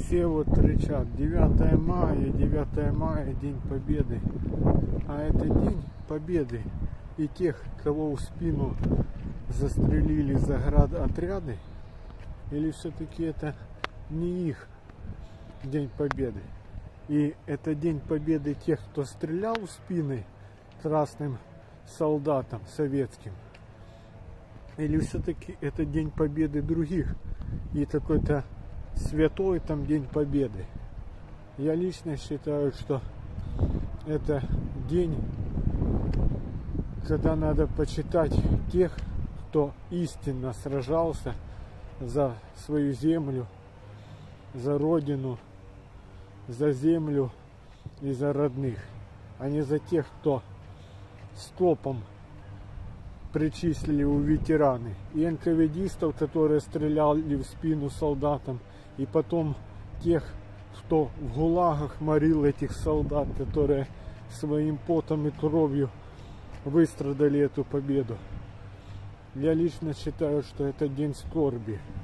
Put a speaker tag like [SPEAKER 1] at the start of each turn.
[SPEAKER 1] Все вот кричат: 9 мая, 9 мая, День Победы. А это День Победы и тех, кого в спину застрелили заградотряды, или все-таки это не их День Победы? И это День Победы тех, кто стрелял в спины красным солдатам советским? Или все-таки это День Победы других и какой-то святой там День Победы? Я лично считаю, что это день, когда надо почитать тех, кто истинно сражался за свою землю, за родину, за землю и за родных, а не за тех, кто скопом причислили у ветераны и НКВДистов, которые стреляли в спину солдатам, и потом тех, кто в ГУЛАГах морил этих солдат, которые своим потом и кровью выстрадали эту победу. Я лично считаю, что это день скорби.